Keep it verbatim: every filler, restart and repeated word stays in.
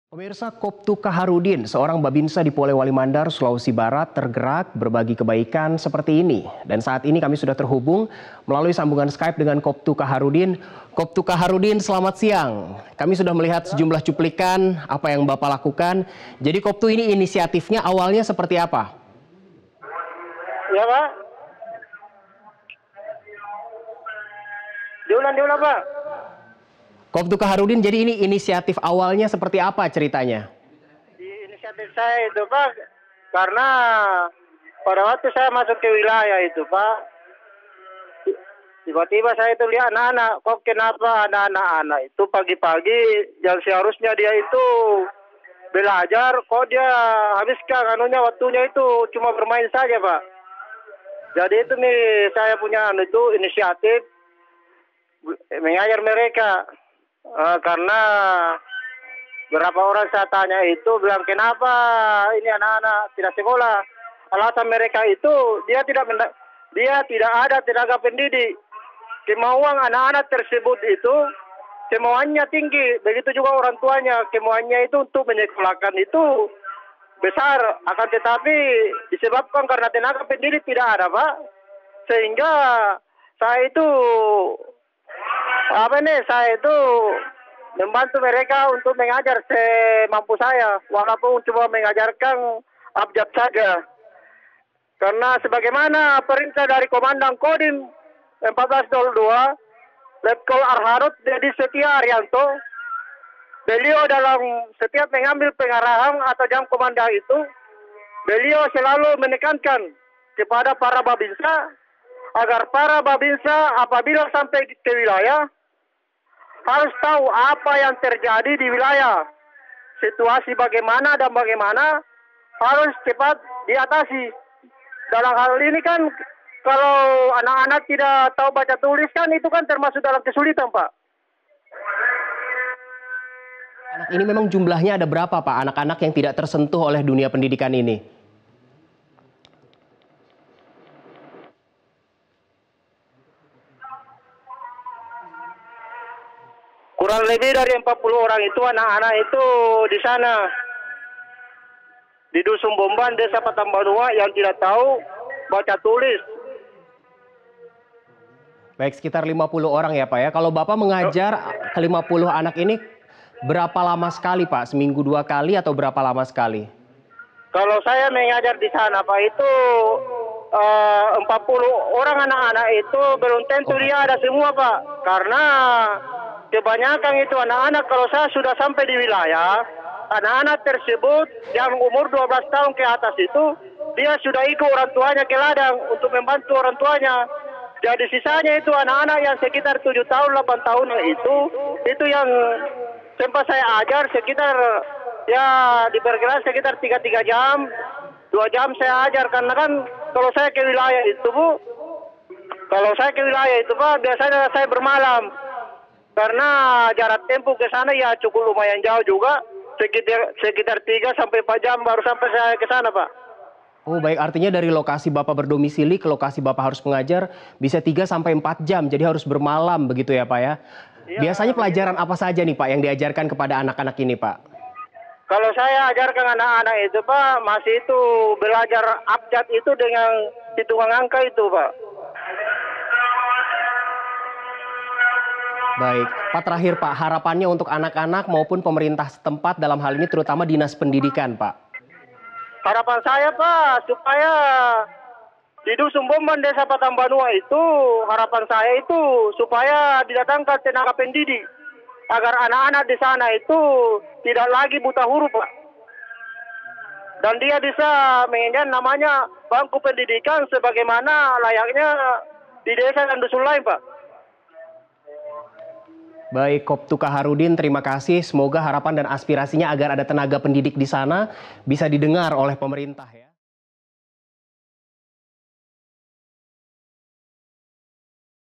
Pemirsa, Koptu Kaharudin, seorang babinsa di Polewali Mandar, Sulawesi Barat, tergerak berbagi kebaikan seperti ini. Dan saat ini kami sudah terhubung melalui sambungan Skype dengan Koptu Kaharudin. Koptu Kaharudin, selamat siang. Kami sudah melihat sejumlah cuplikan apa yang Bapak lakukan. Jadi Koptu, ini inisiatifnya awalnya seperti apa? Ya Pak. Diulang, diulang Pak. Koptu Kaharudin, jadi ini inisiatif awalnya seperti apa ceritanya? Di inisiatif saya itu Pak, karena pada waktu saya masuk ke wilayah itu Pak, tiba-tiba saya itu lihat anak-anak, kok kenapa anak-anak itu pagi-pagi yang seharusnya dia itu belajar, kok dia habiskan anunya waktunya itu cuma bermain saja Pak. Jadi itu nih saya punya anu itu inisiatif mengajar mereka. Uh, karena beberapa orang saya tanya itu bilang kenapa ini anak-anak tidak sekolah. Alasan mereka itu dia tidak dia tidak ada tenaga pendidik. Kemauan anak-anak tersebut itu kemauannya tinggi. Begitu juga orang tuanya kemauannya itu untuk menyekolahkan itu besar. Akan tetapi disebabkan karena tenaga pendidik tidak ada Pak. Sehingga saya itu apa nih saya itu membantu mereka untuk mengajar semampu saya, walaupun cuma mengajarkan abjad saja. Karena sebagaimana perintah dari Komandan Kodim empat belas nol dua Letkol Arharut Dedi Setia Arianto, beliau dalam setiap mengambil pengarahan atau jam komanda itu, beliau selalu menekankan kepada para babinsa agar para babinsa apabila sampai ke wilayah harus tahu apa yang terjadi di wilayah, situasi bagaimana dan bagaimana harus cepat diatasi. Dalam hal ini kan kalau anak-anak tidak tahu baca tulis kan itu kan termasuk dalam kesulitan Pak. Anak ini memang jumlahnya ada berapa Pak, anak-anak yang tidak tersentuh oleh dunia pendidikan ini? Kurang lebih dari empat puluh orang itu anak-anak itu di sana. Di Dusun Bomban, Desa Patambanua yang tidak tahu baca tulis. Baik, sekitar lima puluh orang ya Pak ya. Kalau Bapak mengajar ke lima puluh anak ini berapa lama sekali Pak? Seminggu dua kali atau berapa lama sekali? Kalau saya mengajar di sana Pak itu uh, empat puluh orang anak-anak itu belum tentu oh. dia ada semua Pak. Karena kebanyakan itu anak-anak kalau saya sudah sampai di wilayah, anak-anak tersebut yang umur dua belas tahun ke atas itu, dia sudah ikut orang tuanya ke ladang untuk membantu orang tuanya. Jadi sisanya itu anak-anak yang sekitar tujuh tahun, delapan tahun itu, itu yang sempat saya ajar sekitar, ya diperkirakan sekitar tiga tiga jam, dua jam saya ajar. Karena kan kalau saya ke wilayah itu Bu, kalau saya ke wilayah itu Pak, biasanya saya bermalam. Karena jarak tempuh ke sana ya cukup lumayan jauh juga, sekitar sekitar tiga sampai empat jam baru sampai saya ke sana Pak. Oh baik, artinya dari lokasi Bapak berdomisili ke lokasi Bapak harus mengajar bisa tiga sampai empat jam, jadi harus bermalam begitu ya Pak ya? Ya. Biasanya pelajaran apa saja nih Pak yang diajarkan kepada anak-anak ini Pak? Kalau saya ajarkan anak-anak itu Pak, masih itu belajar abjad itu dengan hitungan angka itu Pak. Baik, Pak terakhir Pak, harapannya untuk anak-anak maupun pemerintah setempat dalam hal ini terutama Dinas Pendidikan Pak. Harapan saya Pak, supaya di Dusun Bomban Desa Patambanua itu, harapan saya itu supaya didatangkan tenaga pendidik. Agar anak-anak di sana itu tidak lagi buta huruf Pak. Dan dia bisa mengenyam namanya bangku pendidikan sebagaimana layaknya di desa dan dusun lain Pak. Baik, Koptu Kaharudin, terima kasih. Semoga harapan dan aspirasinya agar ada tenaga pendidik di sana bisa didengar oleh pemerintah ya.